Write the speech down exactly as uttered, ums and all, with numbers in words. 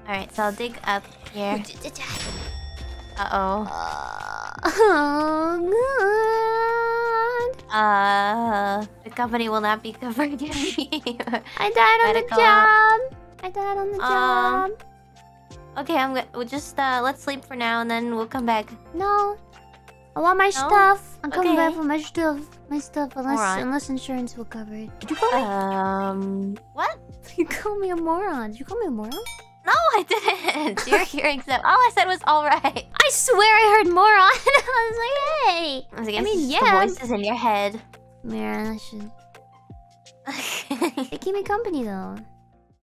Alright, so I'll dig up here. Uh-oh. Uh, oh, God. Uh, the company will not be covered. I died on the Medical. job. I died on the Um, job. Okay, I'm good. We'll just, uh, let's sleep for now and then we'll come back. No. I want my No? stuff. I'm coming Okay. back for my stuff. My stuff, unless Moron. unless insurance will cover it. Did you call me? Um, what? You called me a moron. Did you call me a moron? No, I didn't. Your hearing's up. All I said was alright. I swear I heard moron. I was like, hey. I, was like, I mean, it's just yeah. the voices in your head. Man, I should. They keep me company though.